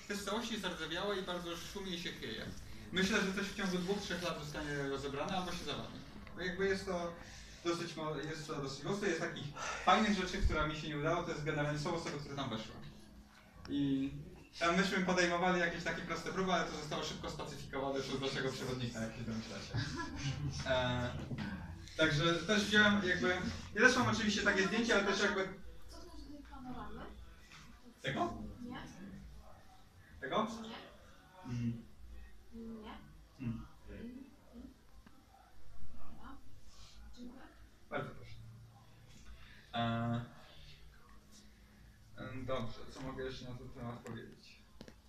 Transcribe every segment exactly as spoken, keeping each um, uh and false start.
to jest w całości zardzewiałe i bardzo szumie i się chwieje. Myślę, że coś w ciągu dwóch, trzech lat zostanie rozebrane albo się zawali. No jakby jest to dosyć, jest to dosyć mocno. Jest takich fajnych rzeczy, która mi się nie udało, to jest generalnie są osoby, które tam weszły. I tam myśmy podejmowali jakieś takie proste próby, ale to zostało szybko spacyfikowane przez naszego przewodnika, jak się domyślacie. E, także też wziąłem jakby... Ja też mam oczywiście takie zdjęcia, ale też jakby... Co to jest planowane? Tego? Nie. Tego? Nie. Mm. Nie. Mm. Dobra. Dziękuję. Bardzo proszę. E, dobrze, co mogę jeszcze na ten temat powiedzieć?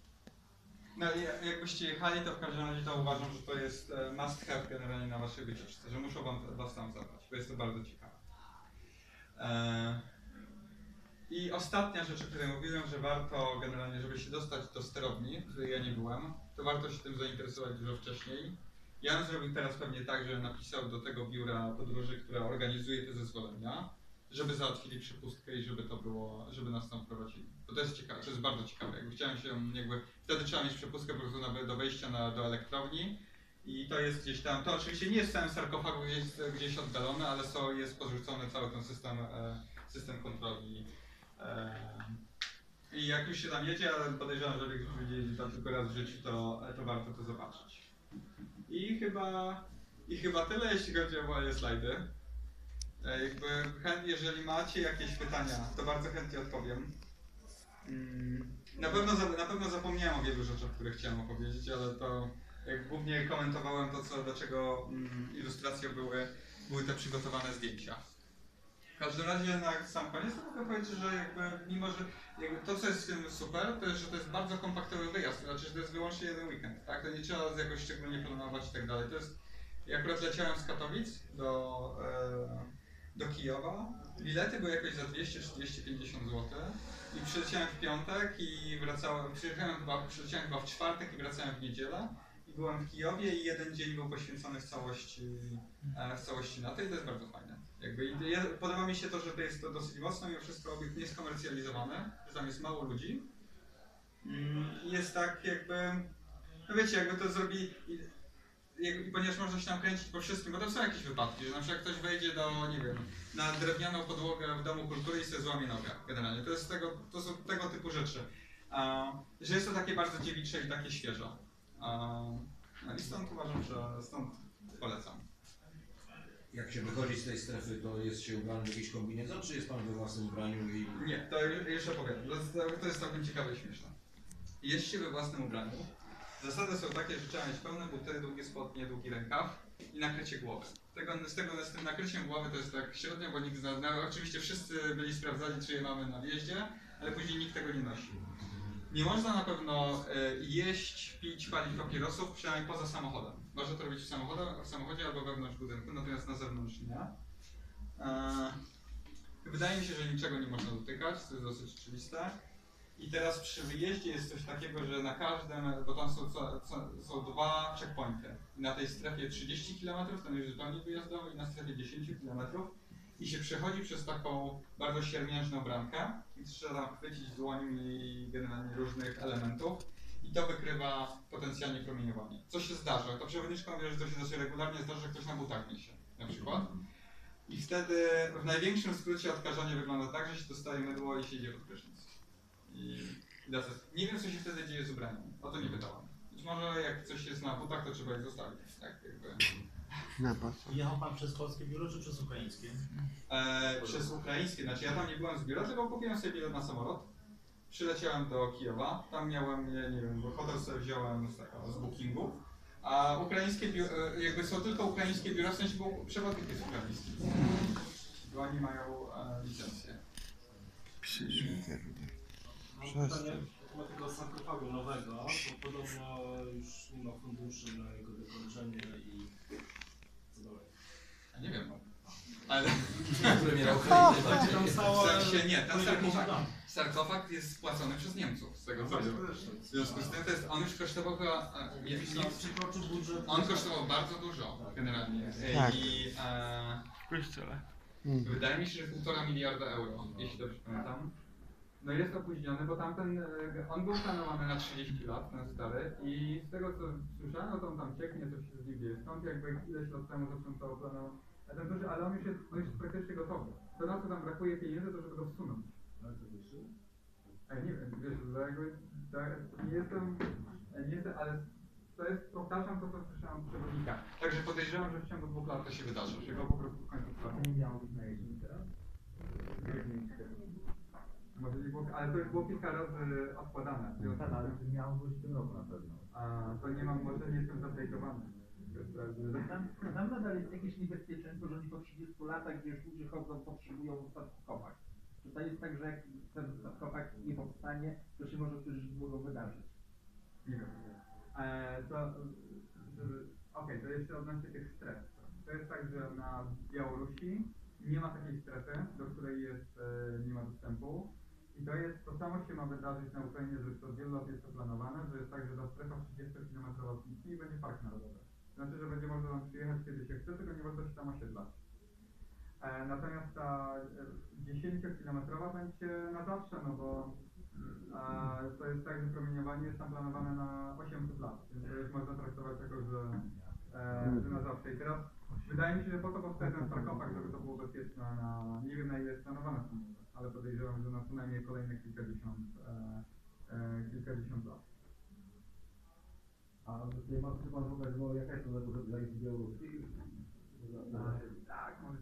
No i jakbyście jechali, to w każdym razie to uważam, że to jest must have generalnie na waszej wycieczce, że muszą wam, was tam zabrać, bo jest to bardzo ciekawe. E, I ostatnia rzecz, o której mówiłem, że warto generalnie, żeby się dostać do sterowni, w której ja nie byłem, to warto się tym zainteresować dużo wcześniej. Jan zrobił teraz pewnie tak, że napisał do tego biura podróży, które organizuje te zezwolenia, żeby załatwili przepustkę i żeby to było, żeby nas tam wprowadzili. Bo to jest ciekawe, to jest bardzo ciekawe. Jakby chciałem się jakby, wtedy trzeba mieć przepustkę po prostu na, do wejścia na, do elektrowni i to jest gdzieś tam, to oczywiście nie jest w całym sarkofagu gdzieś, gdzieś oddalone, ale są, jest podrzucony cały ten system, e, system kontroli. E, I jak już się tam jedzie, ale podejrzewam, że jak już widzieli tam tylko raz w życiu, to, to warto to zobaczyć. I chyba, I chyba tyle, jeśli chodzi o moje slajdy. E, jakby, jeżeli macie jakieś pytania, to bardzo chętnie odpowiem. Mm, na, pewno, na pewno zapomniałem o wielu rzeczach, które chciałem opowiedzieć, ale to jak głównie komentowałem to, co, dlaczego mm, ilustracje były, były te przygotowane zdjęcia. W każdym razie na sam koniec to mogę powiedzieć, że jakby, mimo że jakby to, co jest w tym super, to jest, że to jest bardzo kompaktowy wyjazd, to znaczy, że to jest wyłącznie jeden weekend, tak? To nie trzeba jakoś szczególnie planować i tak dalej. To jest, ja akurat leciałem z Katowic do, e, do Kijowa, bilety były jakoś za dwieście czy dwieście pięćdziesiąt złotych i przyleciałem w piątek i wracałem, przyleciałem chyba, przyleciałem chyba w czwartek i wracałem w niedzielę. I byłem w Kijowie i jeden dzień był poświęcony w całości, e, w całości na to i to jest bardzo fajne. Jakby, ja, podoba mi się to, że to jest to dosyć mocno mimo wszystko obiekt nieskomercjalizowany, że tam jest mało ludzi. Mm, jest tak jakby, no wiecie, jakby to zrobi, i, i, ponieważ można się tam kręcić po wszystkim, bo tam są jakieś wypadki, że na przykład ktoś wejdzie do, nie wiem, na drewnianą podłogę w domu kultury i sobie złamie nogę generalnie. To, jest tego, to są tego typu rzeczy. A, że jest to takie bardzo dziewicze i takie świeże. A, no i stąd uważam, że stąd polecam. Jak się wychodzi z tej strefy, to jest się ubrany w jakiś kombinezon, czy jest pan we własnym ubraniu? I... Nie, to jeszcze powiem. To jest całkiem ciekawe i śmieszne. Jest się we własnym ubraniu. Zasady są takie, że trzeba mieć pełne buty, długie spodnie, długi rękaw i nakrycie głowy. Tego, z, tego, z tym nakryciem głowy to jest tak średnio, bo nikt z nas, no, oczywiście wszyscy byli sprawdzali, czy je mamy na wjeździe, ale później nikt tego nie nosi. Nie można na pewno y, jeść, pić, palić papierosów, przynajmniej poza samochodem. Można to robić w samochodzie, w samochodzie albo wewnątrz budynku, natomiast na zewnątrz nie. E, wydaje mi się, że niczego nie można dotykać, to jest dosyć oczywiste. I teraz przy wyjeździe jest coś takiego, że na każdym, bo tam są, co, co, są dwa checkpointy. Na tej strefie trzydzieści kilometrów, tam jest zupełnie wyjazdowy, i na strefie dziesięć kilometrów. I się przechodzi przez taką bardzo siermiężną bramkę i trzeba tam chwycić dłońmi generalnie różnych elementów i to wykrywa potencjalnie promieniowanie. Co się zdarza? To przewodniczka mówi, że to się dosyć regularnie zdarza, że ktoś na butach niesie na przykład. I wtedy w największym skrócie odkażanie wygląda tak, że się dostaje mydło i się idzie pod prysznic. I, i nie wiem, co się wtedy dzieje z ubraniem. O to nie pytałem. Być może jak coś jest na butach, to trzeba je zostawić. Tak, jakby. Jechał pan przez polskie biuro czy przez ukraińskie? E, przez ukraińskie, znaczy ja tam nie byłem z biura, tylko kupiłem sobie bilet na samolot. Przyleciałem do Kijowa, tam miałem, nie, nie wiem, bo hotel sobie wziąłem z, taka, z bookingu. A ukraińskie biura, jakby są tylko ukraińskie biura, w sensie bo przewodnik jest ukraiński. Bo oni mają e, licencję. Mam pytanie na tego sarkofagu nowego, bo podobno już nie ma funduszy na jego dokończenie i co dalej? A nie wiem, ale... Premiera Tam W całe... sensie nie, ten sarkofag, sarkofag jest spłacony przez Niemców, z tego co wiem. W związku z tym to jest, on już kosztował chyba... e, jest- Tam przekroczył budżet... On kosztował bardzo dużo generalnie. Tak. I e, W kościele. wydaje mi się, że półtora miliarda euro, jeśli dobrze pamiętam. No jest opóźniony, bo tamten, e, on był planowany na trzydzieści lat, ten stary, i z tego co słyszałem, no to on tam cieknie, coś się z nim dzieje. Stąd jakby ileś lat temu zaczął planować. A ten duży, ale on już jest, on już jest praktycznie gotowy. To na co tam brakuje pieniędzy, to żeby go wsunąć. Ale to wyższy? Ej, nie wiem, wiesz, że jakby, tak, nie jestem, nie jestem, ale to jest, powtarzam to, co słyszałem od przewodnika. Także podejrzewam, że w ciągu dwóch lat to się wydarzy, że go po prostu w końcu wstawią. Nie miało być na jesień teraz? Może nie było, ale to już było kilka razy odkładane. w związku z Tak, ale tym- miało być w tym roku na pewno. A to nie mam, może nie jestem zaplejtowany. Tam, tam nadal jest jakieś niebezpieczeństwo, że oni po trzydziestu latach, gdzie już ludzie chodzą, potrzebują upadku kopać. Czy to jest tak, że jak ten sarkofag nie powstanie, to się może coś złego wydarzyć? Nie wiem. E, to, żeby, okej, to jeszcze odnośnie tych stref. To jest tak, że na Białorusi nie ma takiej strefy, do której jest, e, nie ma dostępu. I to jest, to samo się ma wydarzyć na Ukrainie, że już od wielu lat jest to planowane, że jest tak, że ta strefa trzydziestokilometrowa zniknie i będzie park narodowy. Znaczy, że będzie można tam przyjechać kiedy się chce, tylko nie można się tam osiedlać. E, natomiast ta dziesięciokilometrowa będzie na zawsze, no bo e, to jest tak, że promieniowanie jest tam planowane na osiemset lat, więc to już można traktować jako, że, e, że na zawsze. I teraz wydaje mi się, że po to powstaje ten sarkofag, żeby to było bezpieczne na, nie wiem na ile jest planowane, ale podejrzewam, że na co najmniej kolejne kilkadziesiąt, e, e, kilkadziesiąt lat. A tutaj ma pan pokazywał jakaś to za granicy białoruskiej? Tak, może.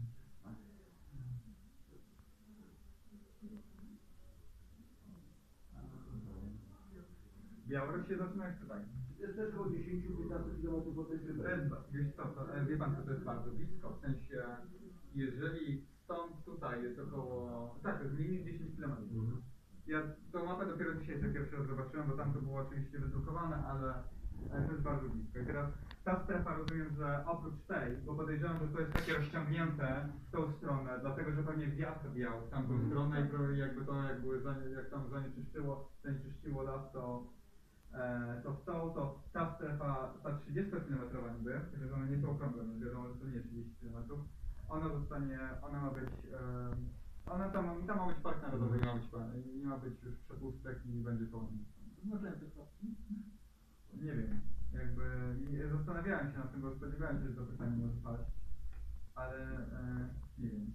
Białoruś się zaczyna jeszcze tak. Jest też około dziesięć do piętnastu kilometrów od tej To tryby. jest, wiesz co, to, e, wie pan, co to jest bardzo blisko, w sensie, jeżeli stąd tutaj jest około, tak, to jest mniej niż dziesięć kilometrów. Mhm. Ja tą mapę dopiero dzisiaj sobie pierwszy raz zobaczyłem, bo tam to było oczywiście wydrukowane, ale e, to jest bardzo blisko. I teraz ta strefa, rozumiem, że oprócz tej, bo podejrzewam, że to jest takie rozciągnięte w tą stronę, dlatego że pewnie wiatr wiał w tamtą Mhm. stronę i pro- jakby to, jak, były, zanie- jak tam zanieczyszczyło, zanieczyszczyło las, to E, to w tą, to ta strefa, ta trzydziestokilometrowa niby, chociaż one nie są okrągłe, więc wiadomo, że to nie jest trzydzieści kilometrów, ona zostanie, ona ma być, e, ona tam, tam ma być park narodowy, nie ma być, nie ma być już przepustek i będzie to. Może te kropki? Nie wiem, jakby nie, zastanawiałem się nad tym, bo spodziewałem się, że to pytanie może paść, ale e, nie wiem.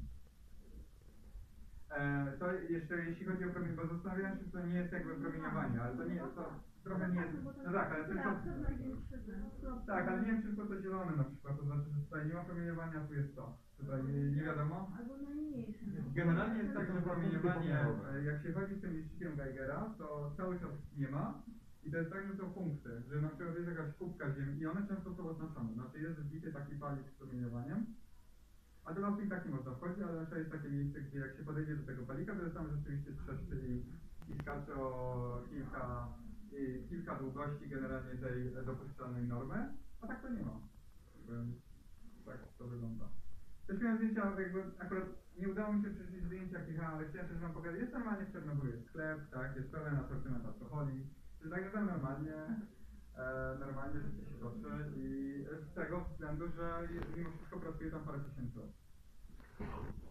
E, to jeszcze jeśli chodzi o promieniowanie, bo zastanawiałem się, czy to nie jest jakby promieniowanie, ale to nie jest, to trochę nie jest, no tak, ale tylko, tak, ale nie wiem, czy tylko to zielone na przykład, to znaczy, że tutaj nie ma promieniowania, a tu jest to, tutaj nie, nie wiadomo. Albo najmniejsze. Generalnie jest tak, że promieniowanie, e, jak się chodzi z tym licznikiem Geigera, to cały czas nie ma. I to jest tak, że są punkty, że na przykład jest jakaś kubka ziemi i one często są oznaczone, znaczy jest wbity taki palik z promieniowaniem. A do lasu i tak nie można wchodzić, ale raczej jest takie miejsce, gdzie jak się podejdzie do tego palika, to jest tam rzeczywiście trzeszczy i, i skacze o kilka, i kilka długości generalnie tej dopuszczalnej normy, a tak to nie ma. Jakby, tak to wygląda. Też miałem zdjęcia, jakby akurat nie udało mi się przeczytać zdjęcia, jakich, ale chciałem też wam pokazać, jest normalnie w Czarnogórze, jest sklep, tak, jest pełen asortyment alkoholi, czyli tak, że tam normalnie E, normalnie życie się toczy i z tego względu, że mimo wszystko pracuje tam parę tysięcy osób.